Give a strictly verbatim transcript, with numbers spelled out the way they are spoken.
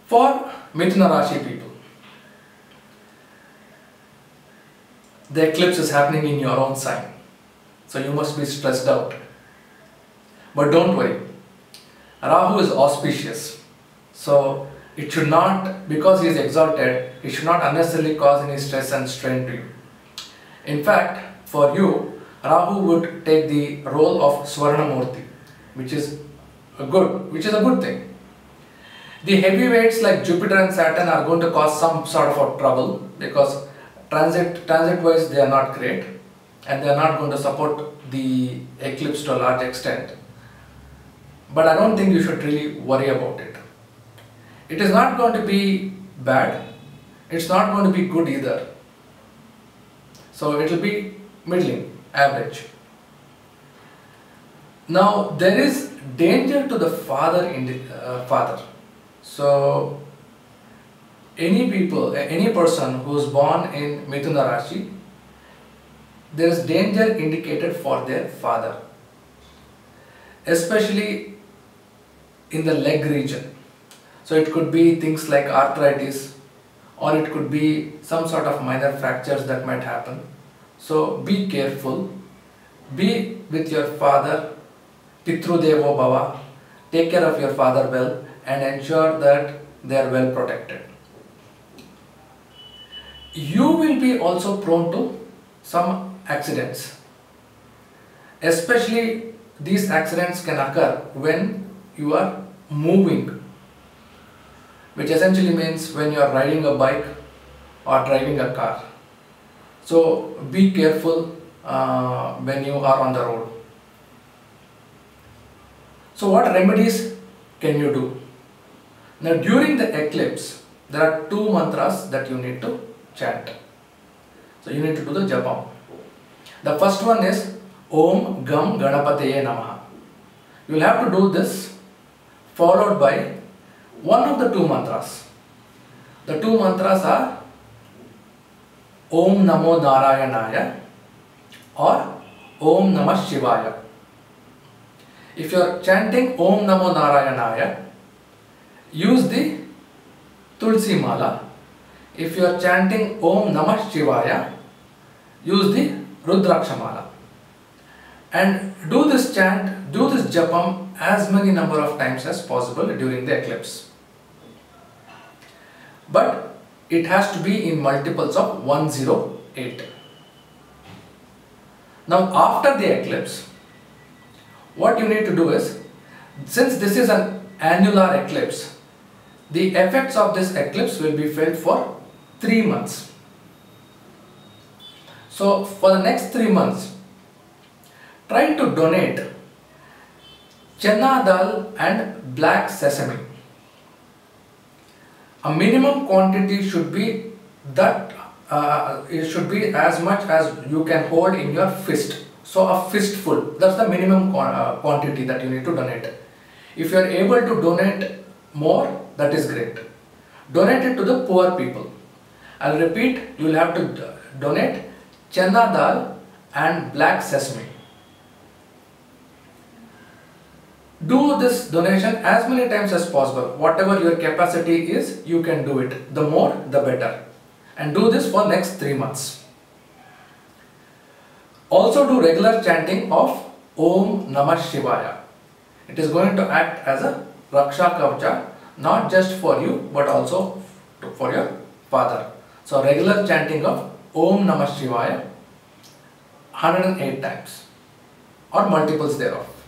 For Mithuna Rashi people, the eclipse is happening in your own sign, so you must be stressed out. But don't worry, Rahu is auspicious, so it should not, because he is exalted, it should not unnecessarily cause any stress and strain to you. In fact, for you, Rahu would take the role of Swarnamurti, which is a good, which is a good thing. The heavyweights like Jupiter and Saturn are going to cause some sort of a trouble because transit transit wise they are not great and they are not going to support the eclipse to a large extent. But I don't think you should really worry about it. It is not going to be bad, it's not going to be good either. So it will be middling, average. Now there is danger to the father in the, uh, father. So any people, any person who is born in Mithuna Rashi, there is danger indicated for their father, especially in the leg region. So it could be things like arthritis, or it could be some sort of minor fractures that might happen. So be careful, be with your father, Pitru Devo Bhava, take care of your father well and ensure that they are well protected. You will be also prone to some accidents. Especially these accidents can occur when you are moving, which essentially means when you are riding a bike or driving a car. So be careful uh, when you are on the road. So what remedies can you do? Now during the eclipse, there are two mantras that you need to chant. So you need to do the japam. The first one is Om Gam Ganapataye Namaha. You will have to do this followed by one of the two mantras. The two mantras are Om Namo Narayanaya or Om Namah Shivaya. If you are chanting Om Namo Narayanaya, use the Tulsi Mala. If you are chanting Om Namah Shivaya, use the Rudraksha Mala. And do this chant, do this japam as many number of times as possible during the eclipse. But it has to be in multiples of one hundred eight. Now after the eclipse, what you need to do is, since this is an annular eclipse, the effects of this eclipse will be felt for three months. So for the next three months, try to donate Chana dal and black sesame. A minimum quantity should be that uh, it should be as much as you can hold in your fist. So a fistful, that's the minimum uh, quantity that you need to donate. If you are able to donate more, that is great. Donate it to the poor people. I'll repeat, you will have to donate Chana dal and black sesame. Do this donation as many times as possible. Whatever your capacity is, you can do it. The more, the better. And do this for next three months. Also do regular chanting of Om Namah Shivaya. It is going to act as a Raksha Kavcha, not just for you, but also for your father. So regular chanting of Om Namah Shivaya one hundred eight times or multiples thereof.